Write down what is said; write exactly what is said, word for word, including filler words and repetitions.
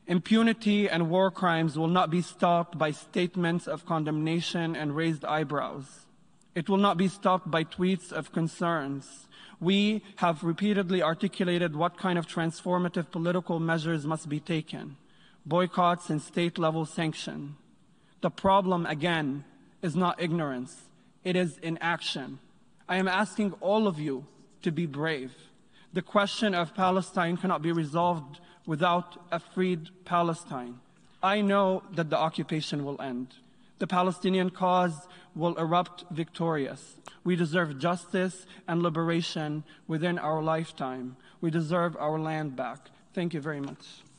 Impunity and war crimes will not be stopped by statements of condemnation and raised eyebrows. It will not be stopped by tweets of concerns. We have repeatedly articulated what kind of transformative political measures must be taken: boycotts and state-level sanction. The problem, again, is not ignorance. It is inaction. I am asking all of you to be brave. The question of Palestine cannot be resolved without a freed Palestine. I know that the occupation will end. The Palestinian cause will erupt victorious. We deserve justice and liberation within our lifetime. We deserve our land back. Thank you very much.